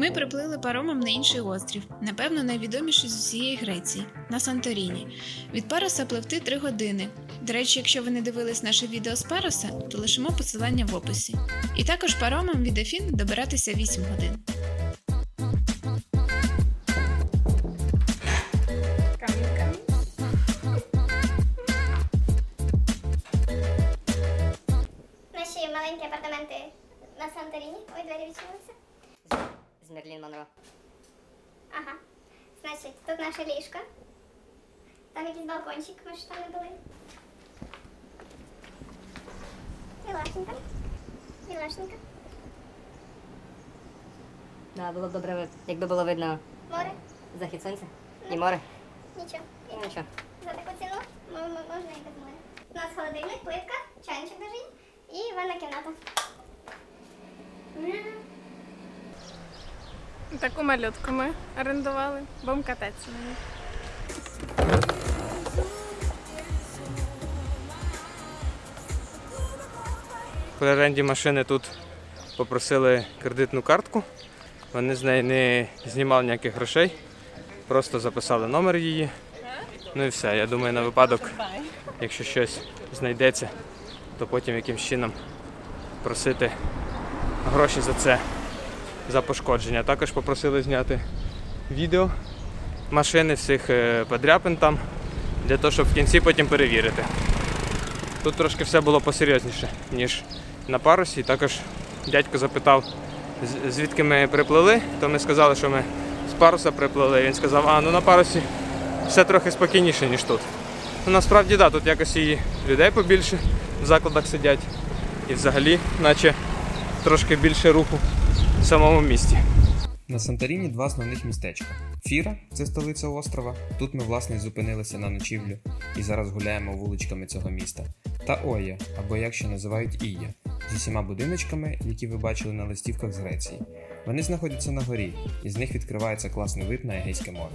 Ми приплили паромом на інший острів, напевно, найвідоміший з усієї Греції – на Санторіні. Від Пароса пливти 3 години. До речі, якщо ви не дивились наше відео з Пароса, то лишимо посилання в описі. І також паромом від Афін добиратися 8 годин. Наші маленькі апартаменти на Санторіні. Ой, двері відчинилися. З Мерлін Монро. Ага. Значить, тут наше ліжко. Там якийсь балкончик, ми ж там не були. Мілашенька. Мілашенька. Да, було б добре, якби було видно Море. захід сонця і море. Нічого. І нічого. За таку ціну можна і без моря. У нас холодильник, плитка, чайничок лежить і ванна кімната. Таку малютку ми орендували, будемо кататися на ній. При оренді машини тут попросили кредитну картку. Вони з неї не знімали ніяких грошей, просто записали номер її. Ну і все. Я думаю, на випадок, якщо щось знайдеться, то потім якимось чином просити гроші за це, за пошкодження. Також попросили зняти відео машини, всіх подряпин там, для того, щоб в кінці потім перевірити. Тут трошки все було посерйозніше, ніж на парусі. Також дядько запитав, звідки ми приплили, то ми сказали, що ми з паруса приплили. Він сказав, ну на парусі все трохи спокійніше, ніж тут. Ну, насправді, так, тут якось і людей побільше в закладах сидять. І взагалі, наче трошки більше руху в самому місті. На Санторіні 2 основних містечка. Фіра – це столиця острова, тут ми власне зупинилися на ночівлю і зараз гуляємо вуличками цього міста. Та Оя, або як ще називають Ія, зі 7 будиночками, які ви бачили на листівках з Греції. Вони знаходяться на горі, і з них відкривається класний вид на Егейське море.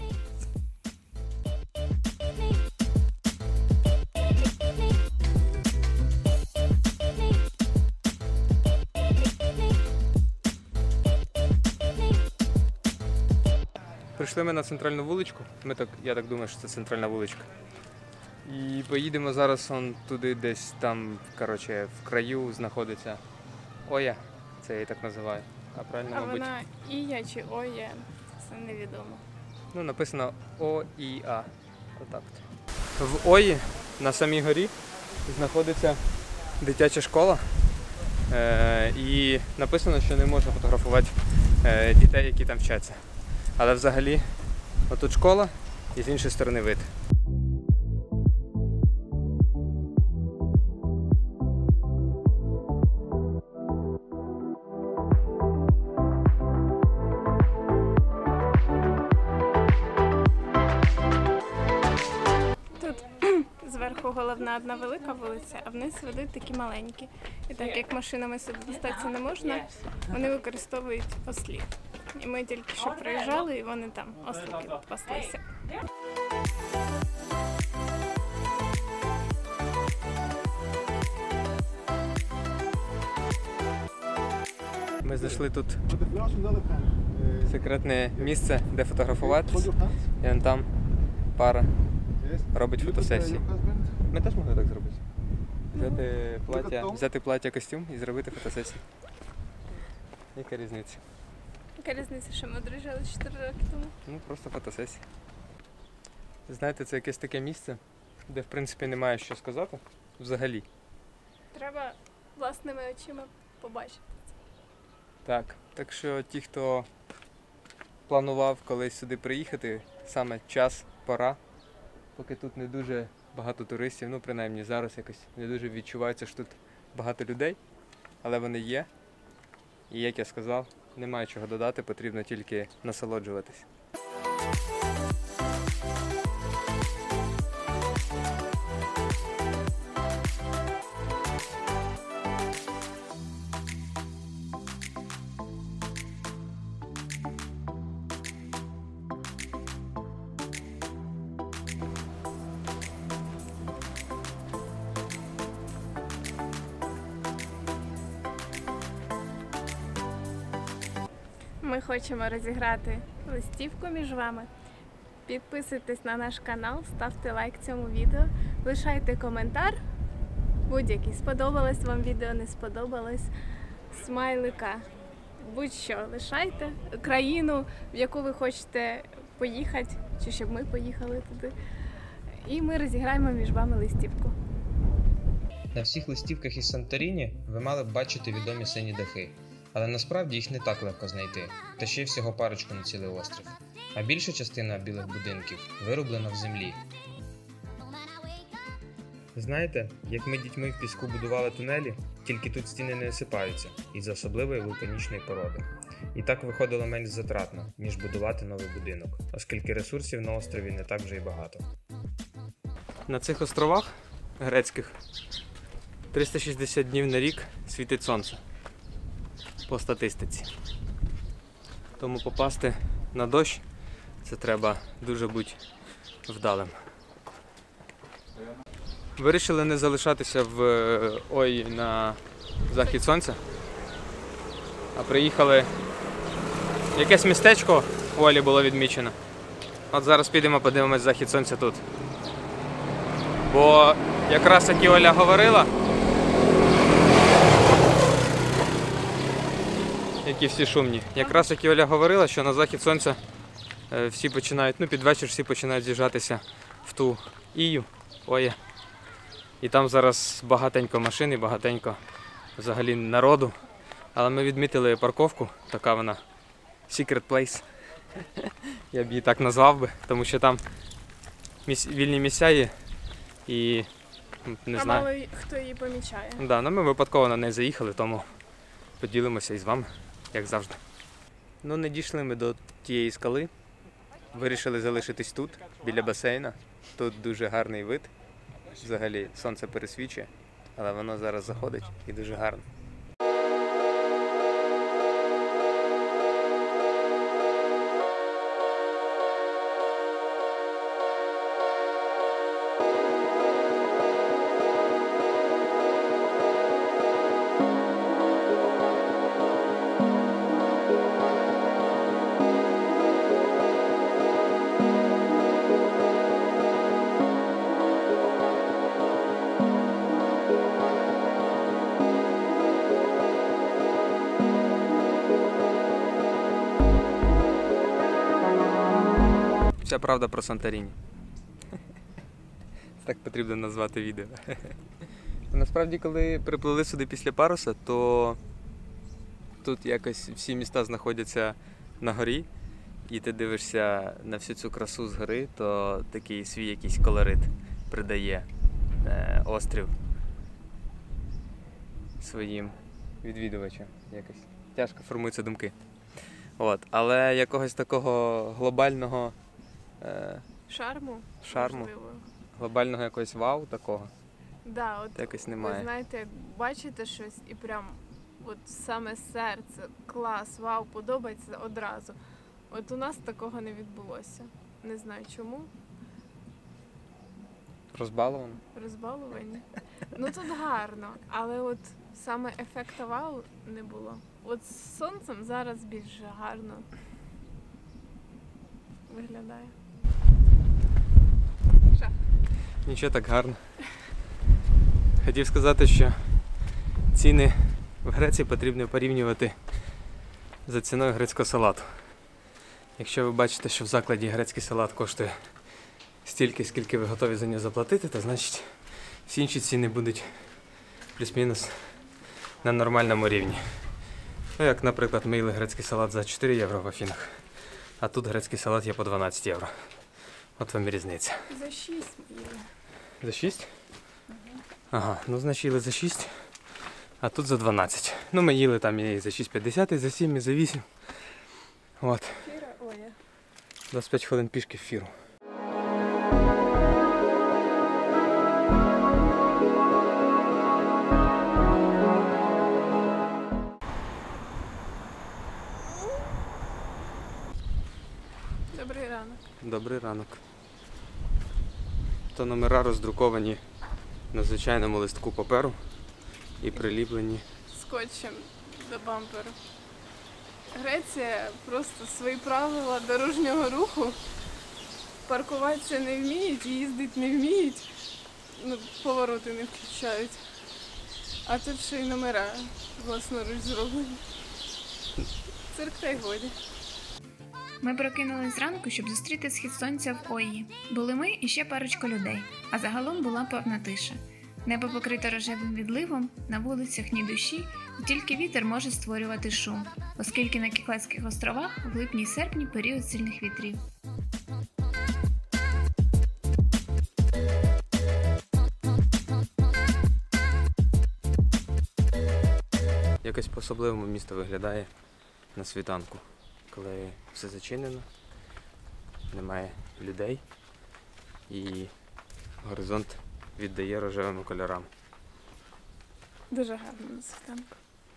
Прийшли ми на центральну вуличку, я так думаю, що це центральна вуличка. І поїдемо зараз туди десь там, коротше, в краю знаходиться Оя, це я її так називаю. А правильно, А мабуть? вона Ія чи Оя, це невідомо. Ну, написано О-І-А. Отак. В Ої, на самій горі, знаходиться дитяча школа. І написано, що не можна фотографувати дітей, які там вчаться. Але взагалі, отут школа і з іншої сторони вид. Тут зверху головна одна велика вулиця, а вниз ведуть такі маленькі. І так як машинами сюди дістатися не можна, вони використовують ослів. І ми тільки що приїжджали, і вони там ослики паслися. Ми знайшли тут секретне місце, де фотографуватись. І вон там пара робить фотосесії. Ми теж могли так зробити. Взяти плаття, костюм і зробити фотосесію. Яка різниця? Яка різниця, що ми одружили 4 роки тому? Ну, просто фотосесія. Знаєте, це якесь таке місце, де, в принципі, немає що сказати взагалі. Треба власними очима побачити. Так що ті, хто планував колись сюди приїхати, саме час, пора, поки тут не дуже багато туристів, ну, принаймні зараз якось не дуже відчувається, що тут багато людей, але вони є. І, як я сказав, немає чого додати, потрібно тільки насолоджуватись. Ми хочемо розіграти листівку між вами. Підписуйтесь на наш канал, ставте лайк цьому відео, лишайте коментар будь-який. Сподобалось вам відео, не сподобалось, смайлика. Будь-що лишайте. Країну, в яку ви хочете поїхати, чи щоб ми поїхали туди. І ми розіграємо між вами листівку. На всіх листівках із Санторіні ви мали б бачити відомі сині дахи, але насправді їх не так легко знайти, та ще й всього парочку на цілий острів. А більша частина білих будинків вирублена в землі. Знаєте, як ми дітьми в піску будували тунелі, тільки тут стіни не осипаються із-за особливої вулканічної породи. І так виходило менш затратно, ніж будувати новий будинок, оскільки ресурсів на острові не так вже й багато. На цих островах грецьких 360 днів на рік світить сонце. По статистиці. Тому попасти на дощ це треба дуже бути вдалим. Вирішили не залишатися в Ої на захід сонця, а приїхали в якесь містечко, у Олі було відмічено. От зараз підемо подивимось захід сонця тут. Бо якраз як і Оля говорила, які всі шумні, якраз як і Оля говорила, що на захід сонця всі починають, під вечір всі починають з'їжджатися в ту Ію, Оє. І там зараз багатенько машин і багатенько взагалі народу. Але ми відмітили парковку, така вона secret place. Я б її так назвав би, тому що там вільні місця є і не знаю. Мало хто її помічає. Да, ми випадково на неї заїхали, тому поділимося із вами, як завжди. Не дійшли ми до тієї скали. Вирішили залишитись тут, біля басейна. Тут дуже гарний вид. Взагалі сонце пересвічує, але воно зараз заходить і дуже гарно. Вся правда про Санторіні. Так потрібно назвати відео. Насправді, коли приплили сюди після паруса, то тут якось всі міста знаходяться на горі, і ти дивишся на всю цю красу з гори, то такий свій якийсь колорит придає острів своїм відвідувачам. Якось тяжко формуються думки. Але якогось такого глобального Шарму? Можливо. Глобального якогось вау такого Да, якось немає. Ви знаєте, як бачите щось і прям саме серце, клас, вау, подобається одразу. У нас такого не відбулося. Не знаю чому. Розбаловано? Розбалувані. Тут гарно, але саме ефекту вау не було. З сонцем зараз більш гарно виглядає. Нічого, так гарно. Хотів сказати, що ціни в Греції потрібно порівнювати за ціною грецького салату. Якщо ви бачите, що в закладі грецький салат коштує стільки, скільки ви готові за нього заплатити, то значить всі інші ціни будуть плюс-мінус на нормальному рівні. Як, наприклад, ми їли грецький салат за 4 євро в Афінах, а тут грецький салат є по 12 євро. От вам і різниця. За 6 їли. За 6? Ага, значить їли за 6, а тут за 12. Ми їли там і за 6,50, і за 7, і за 8. Фіра, Оля. 25 хвилин пішки в Фіру. Добрий ранок. Добрий ранок. То номера роздруковані на звичайному листку паперу і приліплені Скотчем до бамперу. Греція просто свої правила дорожнього руху. Паркуватися не вміють, їздити не вміють, ну, повороти не включають. А тут ще й номера власноруч зроблені. Цирк та й годі. Ми прокинулись зранку, щоб зустріти схід сонця в Ойї. Були ми і ще парочка людей, а загалом була повна тиша. Небо покрито рожевим відливом, на вулицях ні душі, і тільки вітер може створювати шум, оскільки на Кікладських островах в липні-серпні період сильних вітрів. Якось по-особливому місто виглядає на світанку, коли все зачинено, немає людей і горизонт віддає рожевими кольорами. Дуже гарно на світанку.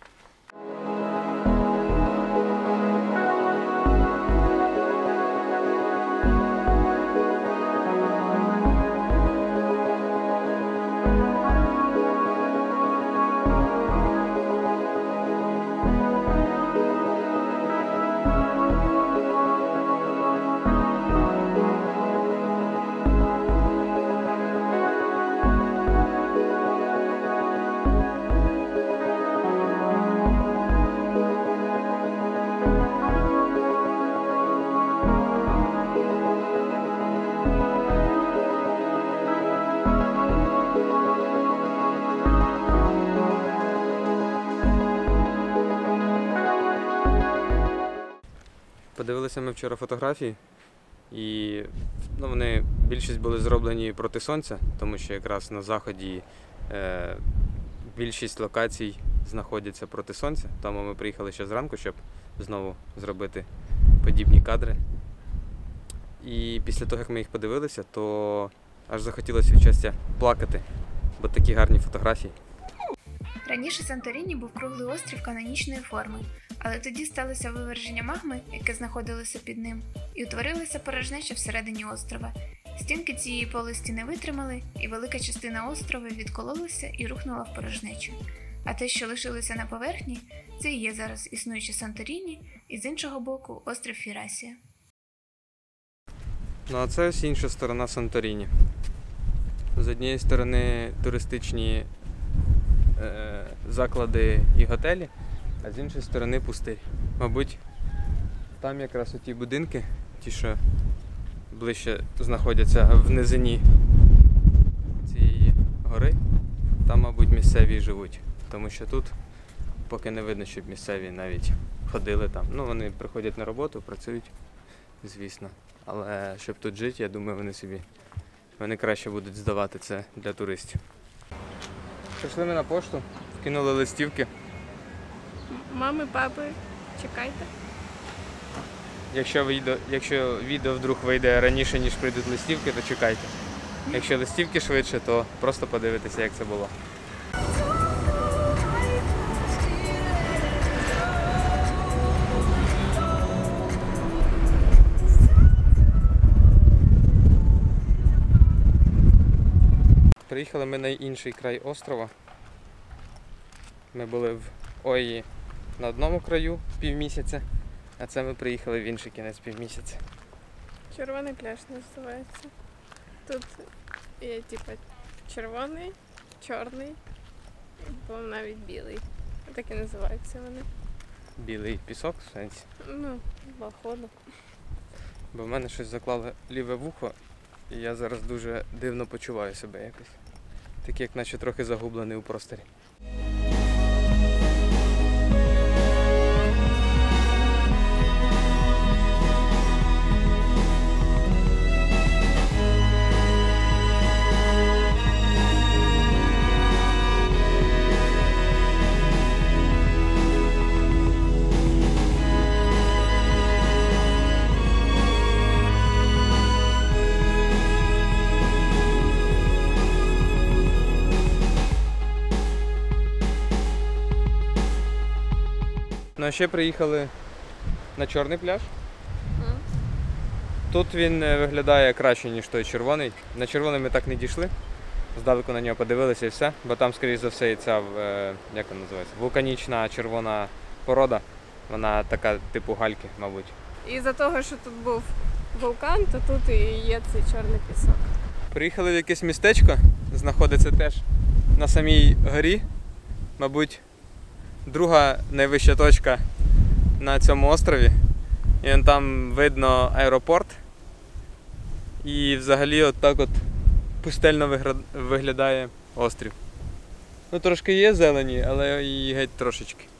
Подивилися ми вчора фотографії, і вони більшість були зроблені проти сонця, тому що якраз на заході більшість локацій знаходяться проти сонця. Тому ми приїхали ще зранку, щоб знову зробити подібні кадри. І після того, як ми їх подивилися, то аж захотілося від щастя плакати, бо такі гарні фотографії. Раніше Санторіні був круглий острів канонічної форми, але тоді сталося виверження магми, яке знаходилося під ним, і утворилася порожнеча всередині острова. Стінки цієї полості не витримали, і велика частина острова відкололася і рухнула в порожнечу. А те, що лишилося на поверхні, це і є зараз існуюче Санторіні, і з іншого боку острів Фірасія. Ну а це ось інша сторона Санторіні. З однієї сторони туристичні заклади і готелі, а з іншої сторони пустир. Мабуть, там якраз оті будинки, ті, що ближче знаходяться в низині цієї гори, там, мабуть, місцеві живуть. Тому що тут поки не видно, щоб місцеві навіть ходили там. Ну, вони приходять на роботу, працюють, звісно. Але щоб тут жити, я думаю, вони краще будуть здавати це для туристів. Прийшли ми на пошту, кинули листівки. Мами, папи, чекайте. Якщо відео вдруг вийде раніше, ніж прийдуть листівки, то чекайте. Якщо листівки швидше, то просто подивитися, як це було. Приїхали ми на інший край острова. Ми були в Ойї на одному краю півмісяця, а це ми приїхали в інший кінець півмісяця. Червоний пляж називається. Тут є червоний, чорний, по-моєму, навіть білий. Так і називаються вони. Білий пісок, в сенсі. Ну, походу. Бо в мене щось заклало ліве вухо, і я зараз дуже дивно почуваю себе якось. Так як наче трохи загублений у просторі. Ну а ще приїхали на чорний пляж. Тут він виглядає краще, ніж той червоний. На червоний ми так не дійшли. Здалеку на нього подивилися і все. Бо там, скоріш за все, і ця, як вона називається, вулканічна червона порода. Вона така типу гальки, мабуть. І за того, що тут був вулкан, то тут і є цей чорний пісок. Приїхали в якесь містечко, знаходиться теж на самій горі. Мабуть, друга найвища точка на цьому острові. І вон там видно аеропорт. І взагалі от так от пустельно виглядає острів. Ну трошки є зелені, але і геть трошечки.